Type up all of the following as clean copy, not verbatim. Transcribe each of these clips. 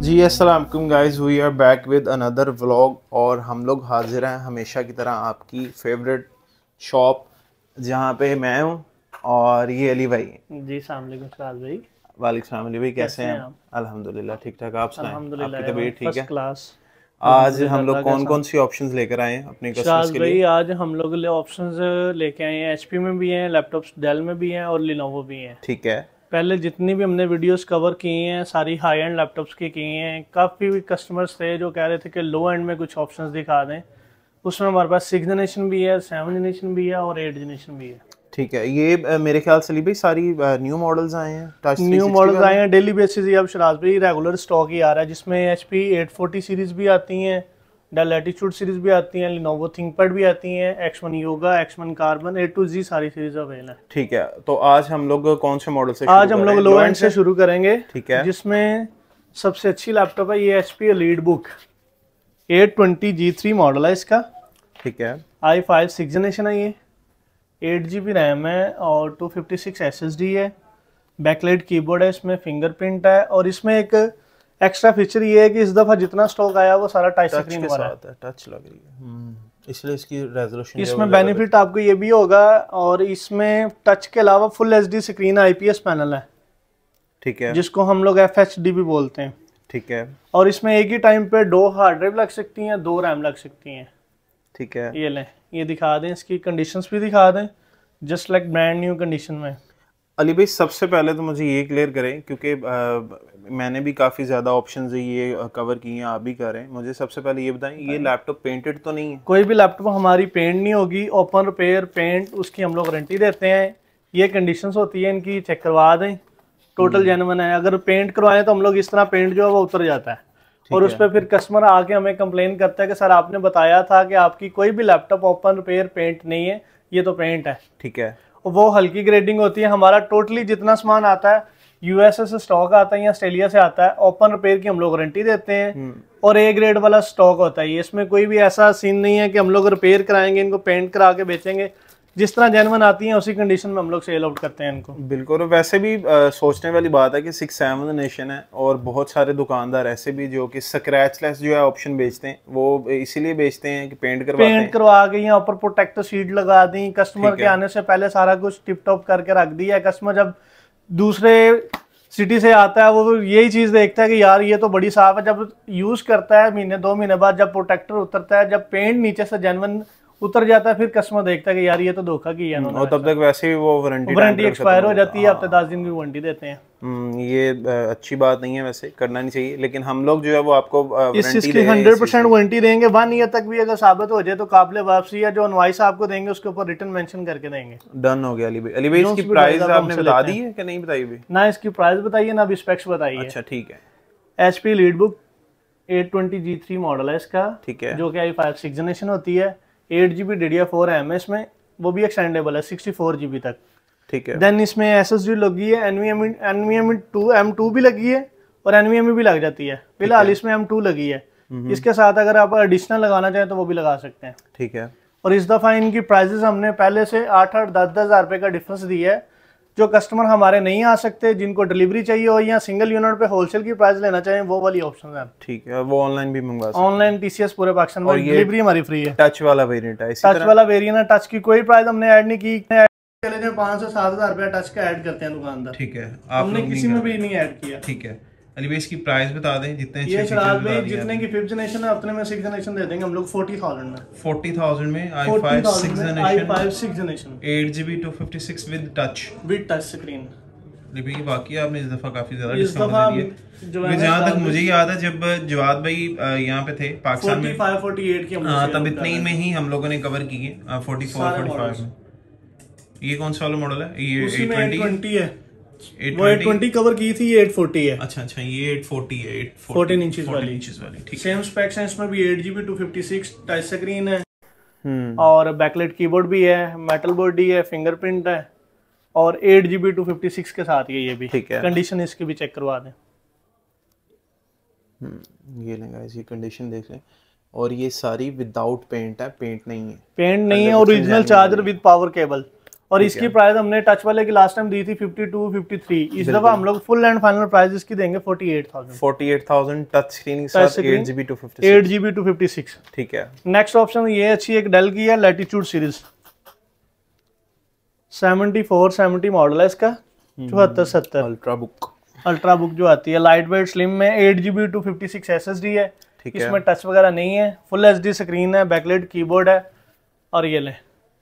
जी अस्सलाम वालेकुम guys, we are back with another vlog. और हम लोग हाजिर हैं हमेशा की तरह आपकी फेवरेट शॉप जहाँ पे मैं हूँ और ये अली भाई। जी अस्सलाम वालेकुम सराज भाई। वालेकुम सलाम अली भाई, कैसे हैं आप? अल्हम्दुलिल्लाह ठीक ठाक। आप सुनाएं, अल्हम्दुलिल्लाह आपकी तबीयत ठीक फर्स्ट है? क्लास। आज अल्हम्दुलिल्लाह हम लोग अल्लाह का कौन एहसान। कौन सी ऑप्शंस लेकर आए हैं अपने कस्टमर्स सराज के भाई लिए? आज हम लोग ले ऑप्शंस लेके आए हैं, एचपी में भी हैं, लैपटॉप्स डेल में भी हैं और लिनोवो भी हैं। ठीक है। पहले जितनी भी हमने वीडियोस कवर की हैं सारी हाई एंड लैपटॉप्स की हैं। काफ़ी कस्टमर्स थे जो कह रहे थे कि लो एंड में कुछ ऑप्शंस दिखा दें। उसमें हमारे पास 6 जनरेशन भी है, 7 जनरेशन भी है और 8 जनरेशन भी है। ठीक है, ये मेरे ख्याल से अली भाई सारी न्यू मॉडल्स आए हैं, टच न्यू 360 मॉडल्स वाले। आए हैं डेली बेसिस ही। अब शराज भाई रेगुलर स्टॉक ही आ रहा है जिसमें HP 840 सीरीज भी आती हैं, डेल लैटिट्यूड सीरीज भी आती हैं, लिनोवो थिंकपैड भी आती हैं, X1 yoga, X1 carbon, A to Z सारी सीरीज अवेलेबल है। ठीक है, तो आज हम लोग कौन से मॉडल से आज शुरू हम कर लोग रहे हैं? लो एंड से शुरू करेंगे। ठीक है। जिसमें सबसे अच्छी लैपटॉप है ये HP elite book 820G3 model है इसका। ठीक है। i5 6 जनरेशन है ये, 8 GB रैम है और 256 SSD है। बैकलाइट कीबोर्ड है, इसमें फिंगरप्रिंट है और इसमें एक एक्स्ट्रा फीचर ये है कि इस दफा जितना स्टॉक आया वो सारा टच स्क्रीन वाला है। टच लग रही है, इसलिए इसकी रेजोल्यूशन इसमें बेनिफिट आपको ये भी होगा और इसमें टच के अलावा full HD screen IPS panel है। ठीक है। जिसको हम लोग FHD भी बोलते हैं। ठीक है। और इसमें एक ही टाइम पे 2 हार्ड ड्राइव लग सकती हैं, 2 रैम लग सकती हैं। ठीक है। ये लें, ये दिखा दें, इसकी कंडीशंस भी दिखा दें just like brand new condition में। अली भाई सबसे पहले तो मुझे ये क्लियर करें, क्योंकि मैंने भी काफ़ी ज़्यादा ऑप्शंस ये कवर किए हैं, आप भी कर रहे हैं। मुझे सबसे पहले ये बताएं, ये लैपटॉप पेंटेड तो नहीं है? कोई भी लैपटॉप हमारी पेंट नहीं होगी, ओपन रिपेयर पेंट उसकी हम लोग वारंटी देते हैं। ये कंडीशंस होती है इनकी, चेक करवा दें, टोटल जेन्युइन है। अगर पेंट करवाएं तो हम लोग इस तरह पेंट जो है वो उतर जाता है और उस पर फिर कस्टमर आके हमें कंप्लेन करता है कि सर आपने बताया था कि आपकी कोई भी लैपटॉप ओपन रिपेयर पेंट नहीं है, ये तो पेंट है। ठीक है। वो हल्की ग्रेडिंग होती है। हमारा टोटली जितना सामान आता है USA से स्टॉक आता है या ऑस्ट्रेलिया से आता है, ओपन रिपेयर की हम लोग वारंटी देते हैं और A ग्रेड वाला स्टॉक होता है। इसमें कोई भी ऐसा सीन नहीं है कि हम लोग रिपेयर कराएंगे इनको पेंट करा के बेचेंगे। जिस तरह जेन्युइन आती है उसी कंडीशन में हम लोग सेल आउट करते हैं इनको। बिल्कुल। वैसे भी सोचने वाली बात है कि 6-7 जनरेशन है और बहुत सारे दुकानदार ऐसे भी जो कि स्क्रैचलेस जो है ऑप्शन बेचते हैं, वो इसीलिए बेचते हैं कि पेंट करवा के यहाँ ऊपर प्रोटेक्टर शीट लगा दी, कस्टमर के आने से पहले सारा कुछ टिप टॉप करके रख दिया। कस्टमर जब दूसरे सिटी से आता है वो यही चीज देखता है कि यार ये तो बड़ी साफ है। जब यूज करता है महीने 2 महीने बाद, जब प्रोटेक्टर उतरता है, जब पेंट नीचे से जेन्युइन उतर जाता है, फिर कस्टमर देखता है कि यार ये तो धोखा किया है। और तब तक वैसे ही वो वारंटी एक्सपायर हो जाती है, हफ्ते 10 दिन की वारंटी देते हैं। ये अच्छी बात नहीं है, वैसे करना नहीं चाहिए। लेकिन हम लोग जो है वो आपको इस चीज की 100% वारंटी देंगे। 1 ईयर तक भी अगर साबित हो जाए तो काबिल वापसी है। जो इनवॉइस आपको देंगे उसके ऊपर रिटर्न मेंशन करके देंगे। डन हो गया अली भाई। अली भाई इसकी प्राइस आपने बता दी है कि नहीं बताई भी? ना इसकी प्राइस बताइए ना अभी स्पेक्स बताइए। अच्छा ठीक है। HP elite book 820G3 model है इसका। ठीक है। जो कि i5 6 जनरेशन होती है, 8 GB DDR4 रैम है इसमें, वो भी एक्सटेंडेबल है 64 GB तक। ठीक है। देन इसमें SSD लगी है, NVMe M2 भी लगी है और NVMe भी लग जाती है। फिलहाल इसमें M2 लगी है। इसके साथ अगर आप एडिशनल लगाना चाहें तो वो भी लगा सकते हैं। ठीक है। और इस दफा इनकी प्राइजेस हमने पहले से 8-8, 10-10 हज़ार रुपए का डिफरेंस दिया है। जो कस्टमर हमारे नहीं आ सकते, जिनको डिलीवरी चाहिए हो या सिंगल यूनिट पे होलसेल की प्राइस लेना चाहें, वो वाली ऑप्शन है। ठीक है। वो ऑनलाइन भी मंगवा सकते हैं? ऑनलाइन TCS पूरे पाकिस्तान में डिलीवरी हमारी फ्री है। टच वाला वेरिएंट है? टच वाला वेरिएंट है। टच की कोई प्राइस हमने ऐड नहीं की। चले जाए 5 से 7 हज़ार रुपया टच का ऐड करते हैं दुकानदार। ठीक है। हमने किसी में भी नहीं ऐड किया। ठीक है। अली भाई इसकी प्राइस बता दें जितने ये शराब भाई जितने की 5th जनरेशन है उतने में 6 जनरेशन दे देंगे हम लोग 40,000 में। 40,000 में i5 6 generation 8 GB 256 with touch screen. भाई वाकई आपने इस दफा काफी ज्यादा इस दफा जहाँ तक मुझे याद है जब जवाद भाई यहाँ पे थे पाकिस्तान में 45-48 की तब इतने में ही हम लोगों ने कवर किए 44-45 में। ये कौन सा वाला मॉडल है? ये 820 है। वो 820 कवर की थी, ये 840 है। अच्छा ये 840 है, 14 इंचेस वाली। ठीक। सेम स्पेक्स हैं इसमें भी, 8 GB 256 टच स्क्रीन है और बैकलाइट कीबोर्ड भी है, मेटल बॉडी है, फिंगरप्रिंट है और 8 GB 256 के साथ ये भी। ठीक है। कंडीशन इसकी भी चेक करवा दें। ये लेंगे इसकी कंडीशन देख लें। और ये सारी विदाउट पेंट है, पेंट नहीं है। पेंट नहीं है, original charger with power cable. और इसकी प्राइस हमने टच वाले की लास्ट टाइम दी थी 52 53, इस दफा हम लोग फुल एंड फाइनल प्राइस इसकी देंगे 48,000 टच स्क्रीन के साथ 8GB 256। ठीक है। नेक्स्ट ऑप्शन ये अच्छी एक डेल की है, लैटिट्यूड सीरीज 7470 मॉडल है इसका, 7470 अल्ट्रा बुक जो आती है, लाइट वेट स्लिम में, 8GB 256 SSD है, इसमें टच वगैरह नहीं है, फुल HD स्क्रीन है, बैकलाइट कीबोर्ड है, और ये ले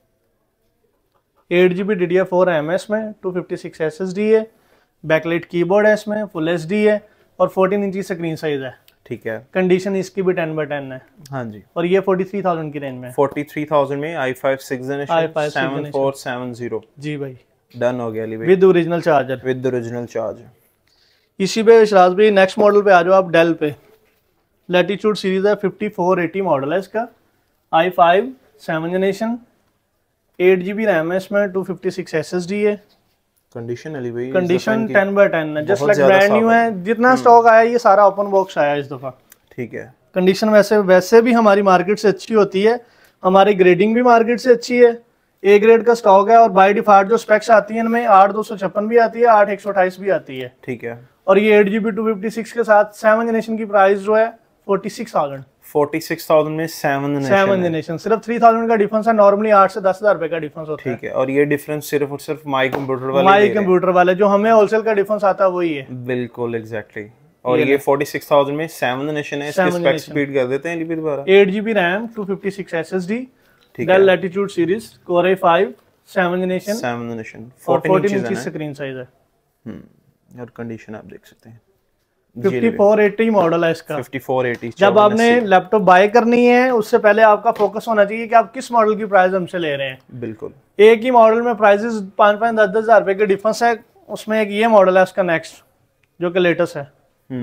8GB DDR4 है इसमें, 256 SSD है, बैकलाइट कीबोर्ड है इसमें, फुल HD है, और 14 इंची स्क्रीन साइज है। ठीक है। कंडीशन इसकी भी 10/10 है। हाँ जी। और ये 43,000 की रेंज में, 43,000 में i5 6th जनरेशन 7470। जी भाई, डन हो गया अली भाई, with original charger. With original charger. इसी पे शराज भाई नेक्स्ट मॉडल पे आ जाओ आप, डेल पे लैटिट्यूड सीरीज है, 5480 मॉडल है इसका, i5 7th generation, 8GB RAM है इसमें, 256 SSD है। कंडीशन अली भाई, कंडीशन 10/10 है, जस्ट लाइक ब्रांड न्यू है। जितना स्टॉक आया ये सारा ओपन बॉक्स आया इस दफा। ठीक है। कंडीशन वैसे भी हमारी मार्केट से अच्छी होती है, हमारी ग्रेडिंग भी मार्केट से अच्छी है, ए ग्रेड का स्टॉक है, और बाय डिफॉल्ट जो स्पेक्स आती है इनमें 8/256 भी आती है, 8/128 भी आती है। ठीक है। और ये 8GB 256 के साथ 7th जनरेशन की प्राइस जो है 46,000 में 7th जनरेशन, सिर्फ 3,000 का डिफरेंस है। नॉर्मली 8 से 10,000 रुपए का डिफरेंस होता है। ठीक है। और ये डिफरेंस सिर्फ और सिर्फ माई कंप्यूटर वाले जो हमें होलसेल का डिफरेंस आता है वही है। बिल्कुल एग्जैक्टली। और ये 46,000 में 7th जनरेशन है, इसके स्पेक्स स्पीड कर देते हैं रिपीट दोबारा। 8GB RAM, 256 SSD, Dell Latitude series, Core i5 7th generation, 14 इंची स्क्रीन साइज है। और कंडीशन आप देख सकते हैं, 5480 मॉडल है इसका। 5480। जब आपने लैपटॉप बाय करनी है उससे पहले आपका फोकस होना चाहिए कि आप किस मॉडल की प्राइस हमसे ले रहे हैं। बिल्कुल। एक ही मॉडल में प्राइसेस 5-5 10-10 हजार रुपए के डिफरेंस है। उसमें एक ये मॉडल है उसका नेक्स्ट जो कि लेटेस्ट है,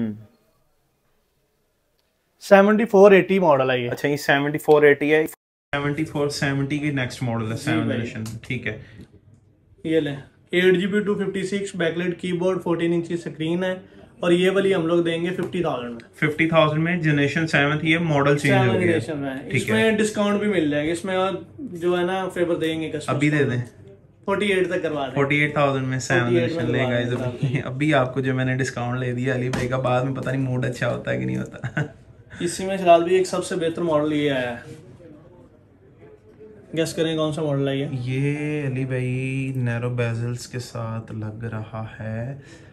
7480 मॉडल है ये। अच्छा, ये 7480 है, 7470 की नेक्स्ट मॉडल है 7th जनरेशन। ठीक है। ये ले 8GB 256 बैकलाइट कीबोर्ड, 14 इंची स्क्रीन है, और ये वाली हम लोग देंगे 50,000 में। 50,000 में जनरेशन 7th, ये मॉडल चेंज हो गया है। इसमें डिस्काउंट भी मिल जाएगा, इसमें जो है ना फेवर देंगे कस्टमर। अभी दे दें 48 तक करवा दें। 48,000 में 7th जनरेशन लेगा। अभी आपको जो मैंने डिस्काउंट ले दिया अली भाई का, बाद में पता नहीं मूड अच्छा होता है कि नहीं होता। इसी में फिलहाल भी एक सबसे बेहतर मॉडल ये आया है, गेस करें कौन सा मॉडल है ये अली भाई नैरो बेजल्स के साथ लग रहा है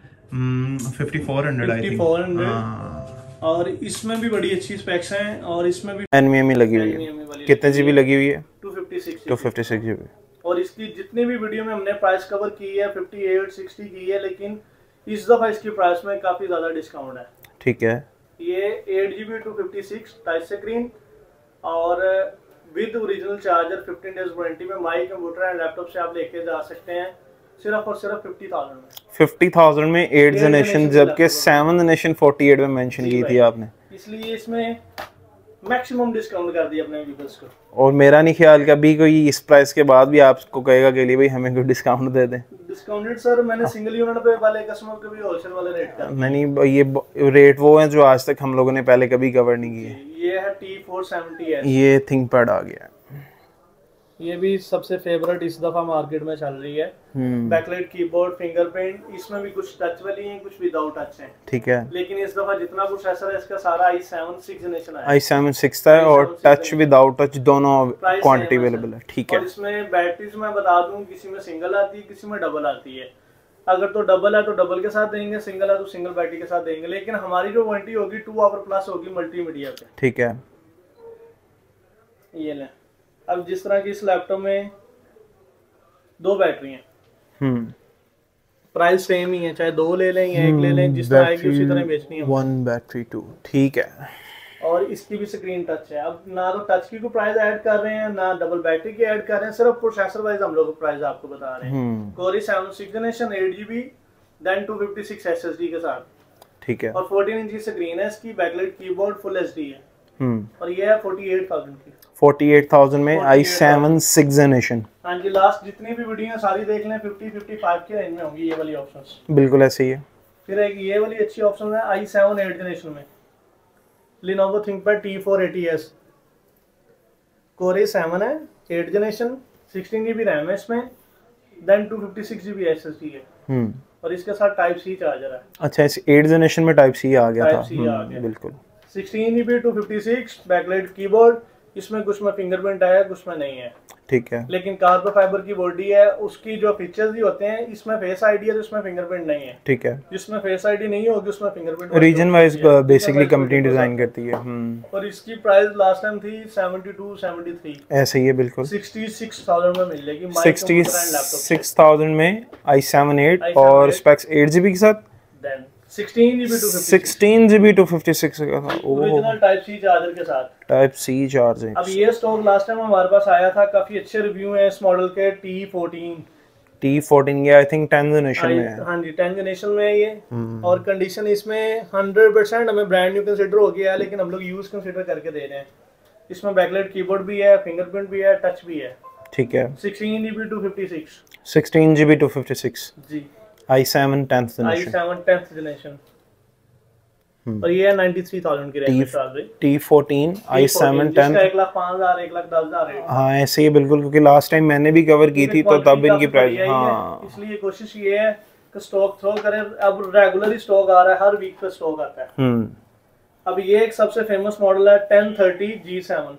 5400 आई थिंक। और इसमें भी बड़ी अच्छी स्पेक्स हैं, और इसमें भी NVMe लगी हुई है। कितने GB लगी हुई है? 256 GB। और इसकी जितनी भी वीडियो में हमने प्राइस कवर की है 58 60 की है, लेकिन इस दफा इसकी प्राइस में काफी ज्यादा डिस्काउंट है। ठीक है। ये 8GB 256 टच स्क्रीन और with original charger, 15 days warranty में, माई कंप्यूटर एंड लैपटॉप से आप लेके जा सकते हैं, सिर्फ और सिर्फ 50,000 में। 50,000 में 8th जनरेशन, जबकि 7th जनरेशन 48 में मेंशन की थी आपने, इसलिए इसमें मैक्सिमम डिस्काउंट कर दिया अपने व्यूअर्स को। और मेरा नहीं ख्याल कि अभी कोई इस प्राइस के बाद भी आपको कहेगा कि भाई हमें कोई डिस्काउंट दे दें। डिस्काउंटेड सर मैंने सिंगल यूनिट पे वाले कस्टमर को भी होलसेल वाले रेट का। नहीं, ये रेट वो है जो आज तक हम लोगों ने पहले कभी कवर नहीं किए। ये है T470S, ये थिंकपैड आ गया है, ये भी सबसे फेवरेट इस दफा मार्केट में चल रही है। बैकलाइट कीबोर्ड, फिंगरप्रिंट, इसमें भी कुछ टच वाली हैं, कुछ विदाउट टच हैं। ठीक है। लेकिन इस दफा जितना प्रोसेसर है इसका सारा i7 6th जनरेशन है। i7 6th है, और टच विदाउट टच दोनों क्वांटिटी अवेलेबल है। ठीक है। और इसमें बैटरीज मैं बता दूं, किसी में सिंगल आती है, किसी में डबल आती है। अगर तो डबल है तो डबल के साथ देंगे, सिंगल है तो सिंगल बैटरी के साथ देंगे, लेकिन हमारी जो वारंटी होगी 2 आवर प्लस होगी मल्टीमीडिया पे। ठीक है। ये ले, अब जिस तरह की इस लैपटॉप में 2 बैटरी हैं, प्राइस सेम ही है, चाहे 2 ले लें या 1 ले लें, जिस तरह आएगी उसी तरह बेचनी है। 1 बैटरी 2। ठीक है। और इसकी भी स्क्रीन टच है। अब ना तो टच की को प्राइस ऐड कर रहे हैं, ना डबल बैटरी की ऐड कर रहे हैं, सिर्फ प्रोसेसर वाइज हम लोग प्राइस आपको बता रहे हैं। Core i7 6th generation 8GB then 256 SSD के साथ। ठीक है। और 14 इंची स्क्रीन है इसकी, बैकलाइट कीबोर्ड, फुल HD है। और ये है 48,000 की। 48,000 में i7 6th जनरेशन। हाँ जी, लास्ट जितनी भी वीडियो सारी देख लें 50-55 के रेंज में होंगी ये वाली ऑप्शंस। बिल्कुल ऐसे ही है। फिर एक ये वाली अच्छी ऑप्शन है i7 8th जनरेशन में, Lenovo ThinkPad T480S, Core i7 है, 8th जनरेशन, 16GB रैम है इसमें, देन 256 GB SSD है और इसके साथ टाइप सी चार्जर है। अच्छा, इस 8th जनरेशन में टाइप सी आ गया था। बिल्कुल। 16 GB 256 बैकलाइट कीबोर्ड, इसमें कुछ में फिंगरप्रिंट है कुछ में नहीं है, ठीक है। लेकिन कार्बन फाइबर की बॉडी है, उसकी जो फीचर्स भी होते हैं, इसमें फेस आईडी है तो इसमें फिंगरप्रिंट नहीं है, ठीक है। जिसमें फेस आईडी नहीं होगी उसमें fingerprint region wise basically company design करती है। और इसकी प्राइस लास्ट टाइम थी 72 73, ऐसे ही है बिल्कुल। 66,000 में मिल जाएगी, 66,000 में i7 8 और स्पेक्स 8 GB के साथ, देन 16 GB 256 का था। ओरिजिनल टाइप सी चार्जर के साथ, टाइप सी चार्जर। अब ये स्टॉक लास्ट टाइम हमारे पास आया था, काफी अच्छे रिव्यू हैं इस मॉडल के। T14 ये आई थिंक 10th जनरेशन में है। हाँ जी 10th जनरेशन में है ये। और कंडीशन इसमें 100% हमें ब्रांड न्यू कंसीडर हो गया है, लेकिन हम लोग यूज कंसीडर करके दे रहे हैं। इसमें बैकलाइट कीबोर्ड भी है, फिंगरप्रिंट भी है, टच भी है, ठीक है। 16 GB 256 जी, i7 10th जनरेशन और ये है 93,000 की रेंज में। T14 i7 10 1,05,000 1,10,000 है। हाँ ऐसे ही बिल्कुल, क्योंकि लास्ट टाइम मैंने भी कवर की थी तो तब इनकी प्राइस, हाँ इसलिए कोशिश ये है कि स्टॉक थ्रो करें। अब रेगुलर ही स्टॉक आ रहा है, हर वीक पे स्टॉक आता है। अब ये एक सबसे फेमस मॉडल है 1030 G7,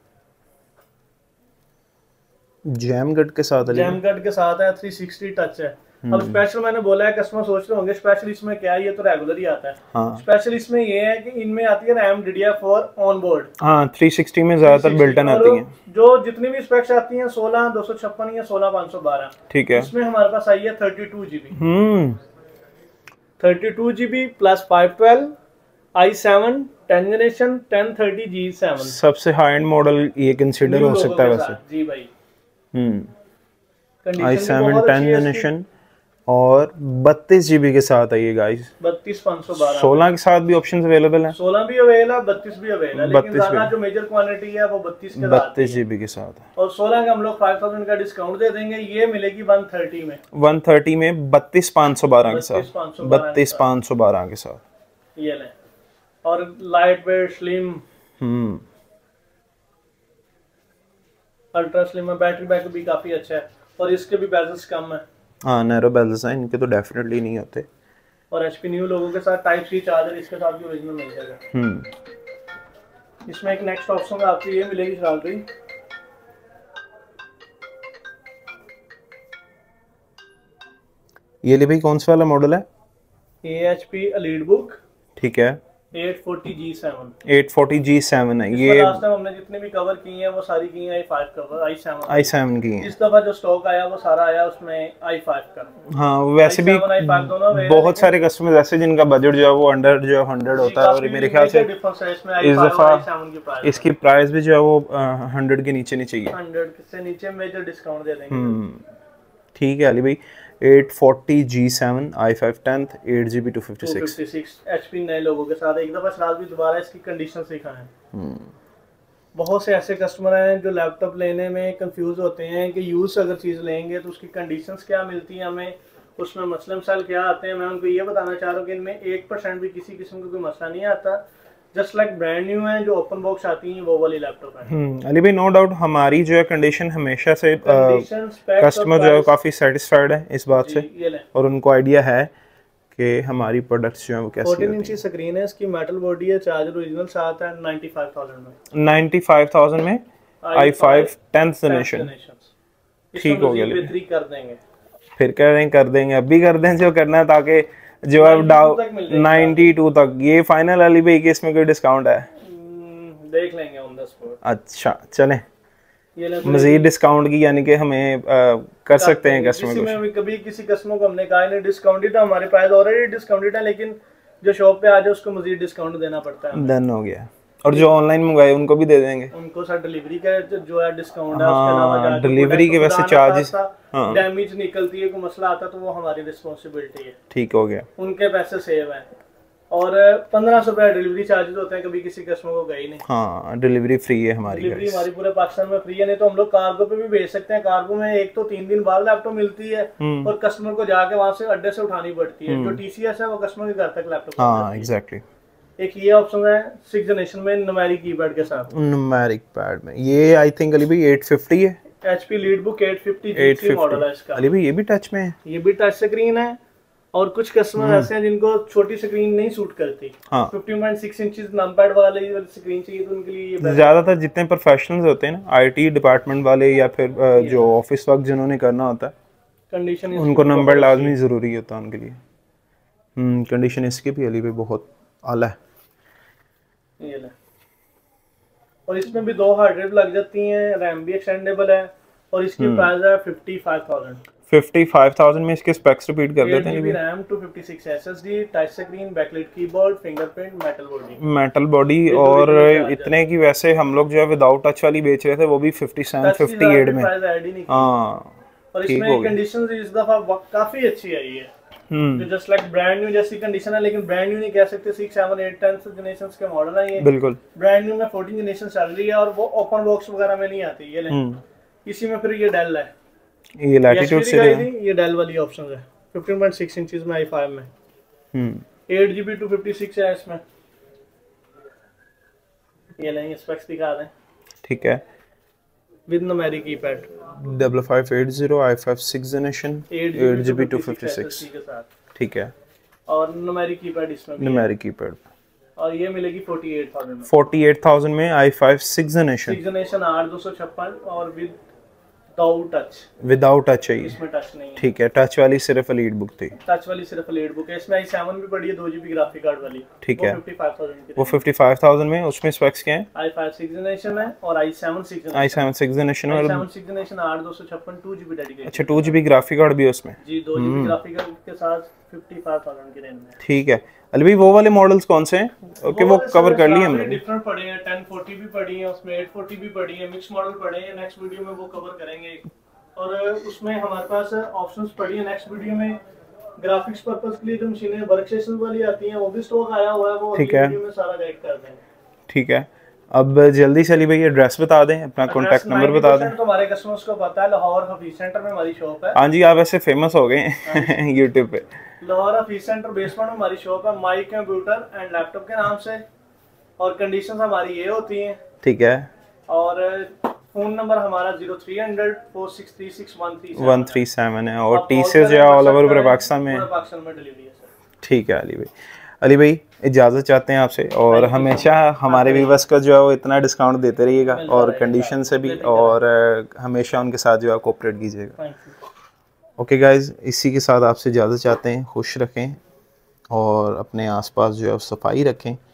जैम गट के साथ है, 360 टच है। अब स्पेशल मैंने बोला है, कस्टमर सोच रहे होंगे स्पेशल इसमें क्या है, ये तो रेगुलर ही आता है। हाँ। स्पेशल इसमें ये है कि इनमें आती है रैम DDR4 ऑन बोर्ड। हाँ 360 में ज्यादातर बिल्ट इन आती है। जो जितनी भी स्पेक्स आती हैं 16 256 या 16 512, ठीक है। इसमें हमारे पास आई है 32 GB plus 512 i7 10th generation 1030 G7, सबसे हाई एंड मॉडल ये कंसीडर हो सकता है वैसे जी भाई। i7 10th जनरेशन और 32 GB के साथ है ये गाइस, 32,512। 16 के साथ भी ऑप्शंस अवेलेबल हैं, 16 भी अवेलेबल है, 32 भी अवेलेबल है, लेकिन ज्यादा जो मेजर क्वांटिटी है वो 32 GB के साथ है। और 16 का हम लोग 5,000 का डिस्काउंट दे देंगे, ये मिलेगी 130 में, 32,512 के साथ, 32,512 के साथ ये ले। और light weight slim, ultra slim है, बैटरी बैकअप भी काफी अच्छा है और इसके भी बेजल्स कम है। हाँ नैरो बेजल्स हैं इनके, तो डेफिनेटली नहीं होते। और HP न्यू लोगों के साथ टाइप सी चार्जर इसके साथ भी ओरिजिनल मिल जाएगा। इसमें एक नेक्स्ट ऑप्शन आपको ये मिलेगी शराब भाई, ये ले भाई कौन सा वाला मॉडल है? ये HP एलीट बुक, ठीक है। 840 G7 है ये। लास्ट टाइम हमने जितने भी कवर किए हैं वो सारी की हैं i5 कवर, i7 की हैं। इस दफा जो स्टॉक आया वो सारा आया उसमें i5 का। हाँ वैसे भी बहुत सारे कस्टमर ऐसे जिनका बजट जो है वो अंडर जो है 100 होता है, और मेरे ख्याल से इस दफा इसकी प्राइस भी जो है वो 100 के नीचे नहीं चाहिए, 100 से नीचे मेजर डिस्काउंट दे देंगे। ठीक है अली भाई। 840 G7 i5 10th 8 GB 256 HP नए लोगों के साथ। एक दफा शराब भी दोबारा इसकी कंडीशन सिखाएं। बहुत से ऐसे कस्टमर हैं जो लैपटॉप लेने में कंफ्यूज होते हैं कि यूज अगर चीज़ लेंगे तो उसकी कंडीशंस क्या मिलती हैं हमें, उसमें मसले मसाइल क्या आते हैं। मैं उनको ये बताना चाह रहा हूँ कि इनमें 1% भी किसी किस्म का कोई मसला नहीं आता, जस्ट लाइक ब्रांड न्यू है जो ओपन बॉक्स आती हैं वो वाली लैपटॉप है। अली भाई नो डाउट हमारी जो है कंडीशन हमेशा से कस्टमर जो है काफ़ी सेटिस्फाइड है इस बात से, और उनको आइडिया है कि हमारी प्रोडक्ट्स जो है वो कैसी होती हैं। 14 इंची स्क्रीन है, इसकी मेटल बॉडी है, चार्जर ओरिजिनल साथ है 95,000 में i5 10th जनरेशन। ठीक हो गया, कर देंगे फिर कर देंगे अभी कर दें जो करना है, ताकि जो है 92 तक ये फाइनल अली भाई कि इसमें कोई डिस्काउंट है देख लेंगे ऑन द स्पॉट। अच्छा चलें, मजीद डिस्काउंट की यानी कि हमें कर सकते हैं कस्टमर को। कभी किसी कस्टमर को हमने कहा नहीं डिस्काउंटेड है, हमारे पास ऑलरेडी डिस्काउंटेड है, लेकिन जो शॉप पे आ जाए उसको मजीद डिस्काउंट देना पड़ता है। डन हो गया। और जो ऑनलाइन मंगाए उनको भी दे देंगे, उनको सर डिलीवरी का जो है डिस्काउंट है, उसके अलावा डिलीवरी के वैसे चार्जेस डैमेज निकलती है, कोई मसला आता तो वो हमारी रिस्पांसिबिलिटी है। ठीक हो गया, उनके पैसे सेव हैं। और 1500 रुपए डिलीवरी चार्जेस होते हैं, कभी किसी कस्टमर को गई नहीं। हाँ डिलीवरी फ्री है हमारी, डिलीवरी हमारी पूरे पाकिस्तान में फ्री है। नहीं तो हम लोग कार्गो पे भी भेज सकते हैं, कार्गो में एक तो 3 दिन बाद लैपटॉप मिलती है और कस्टमर को जाके वहाँ से अड्डे से उठानी पड़ती है। जो TCS है वो कस्टमर के घर तक लैपटॉप। हाँ एग्जैक्टली। एक ये ऑप्शन है 6th जनरेशन में न्यूमेरिक कीपैड के साथ, न्यूमेरिक पैड में ये आई थिंक अली भाई 850 है, HP लीडबुक 850 मॉडल है इसका। अली भाई ये भी टच में है? ये भी टच स्क्रीन है, और कुछ कस्टमर ऐसे हैं जिनको छोटी स्क्रीन नहीं सूट करती। हाँ। 15.6 इंचेस नंबर वाली स्क्रीन चाहिए तो उनके लिए ये ज्यादातर जितने प्रोफेशनल्स होते हैं ना, IT डिपार्टमेंट वाले या फिर जो ऑफिस वर्क जिन्होंने करना होता है, कंडीशन उनको नंबर लाजमी जरूरी होता है उनके लिए। कंडीशन इसकी भी अली भाई बहुत आला है। ये ले। और इसमें भी 2 हार्ड ड्राइव लग जाती हैं, रैम भी एक्सटेंडेबल है, और इसकी प्राइस है 55,000। 55,000 में इसके स्पेक्स रिपीट कर देते हैं। RAM 256 SSD, touch screen, backlight keyboard, fingerprint, metal body और इतने की वैसे हम लोग जो है विदाउट टच वाली बेच रहे थे, वो भी 57 58 में। हाँ, और इसमें कंडीशन इस दफा काफी अच्छी आई है, जो जस्ट लाइक ब्रांड न्यू जैसी कंडीशन है, लेकिन ब्रांड न्यू नहीं कह सकते। 6, 7, 8, 10 जनरेशंस के मॉडल है ये, बिल्कुल ब्रांड न्यू में 14 जनरेशन चल रही है, और वो ओपन बॉक्स वगैरह में नहीं आती। ये इसी में फिर ये डेल है, ये लैटिट्यूड से ये डेल वाली ऑप्शन है। 15.6 इंचेस में i5 में 8GB 256 है इसमें। ये नहीं स्पेक्स दिखा दें, ठीक है, with numeric keypad 5580 i5 6th generation 8GB 256 के साथ, ठीक है, और न्यूमेरिक कीपैड इसमें भी न्यूमेरिक कीपैड, और ये मिलेगी 48,000 में। 48,000 में i5 6th जनरेशन 8/256 और विदाउट टच चाहिए, इसमें टच नहीं है। ठीक है, टच वाली सिर्फ लीड बुक थी, टच वाली सिर्फ लीड बुक है। इसमें i7 भी पड़ी है 2GB ग्राफिक कार्ड वाली, ठीक है, 55,000 की। वो 55,000 में। उसमें स्पेक्स क्या है? i5 6th जनरेशन है और i7 6th जनरेशन है। i7 6th generation 8/256 2GB dedicated. अच्छा, 2GB ग्राफिक कार्ड भी है उसमें जी, 2GB ग्राफिक कार्ड के साथ 55,000 की रेंज में, ठीक है। अली भाई वो वाले मॉडल्स कौन से हैं? ओके, वो कवर कर लिए हमने। डिफरेंट पड़े हैं, 1040 भी पड़ी है, उसमें 840 भी पड़ी है, मिक्स मॉडल पड़े हैं। नेक्स्ट वीडियो में वो कवर करेंगे। और उसमें हमारे पास ऑप्शंस पड़ी है नेक्स्ट वीडियो में। ग्राफिक्स पर्पस के लिए जो मशीनें वर्कस्टेशन वाली आती हैं, वो भी स्टॉक आया हुआ है, वो वीडियो में सारा गाइड कर देंगे, ठीक है। अब जल्दी से अली भाई एड्रेस बता दें, अपना कॉन्टैक्ट नंबर बता दें। तो हमारे कस्टमर्स को पता है, लाहौर हफीज सेंटर में हमारी शॉप है। हाँ जी, आप ऐसे फेमस हो गए हैं यूट्यूब पे। लाहौर हफीज सेंटर बेसमेंट में हमारी शॉप है, माई कंप्यूटर एंड लैपटॉप के नाम से, और कंडीशंस हमारी ये होती हैं, ठीक है। और फोन नंबर हमारा 0300 4636 137 है, और टीसीएस या ऑल ओवर पूरे पाकिस्तान में डिलीवरी है सर, ठीक है। अली भाई, अली भाई इजाज़त चाहते हैं आपसे, और हमेशा हमारे व्यूअर्स का जो है वो इतना डिस्काउंट देते रहिएगा, और कंडीशन से भी, और हमेशा उनके साथ जो है कोऑपरेट कीजिएगा। ओके गाइज, इसी के साथ आपसे इजाज़त चाहते हैं। खुश रखें और अपने आसपास जो है सफाई रखें।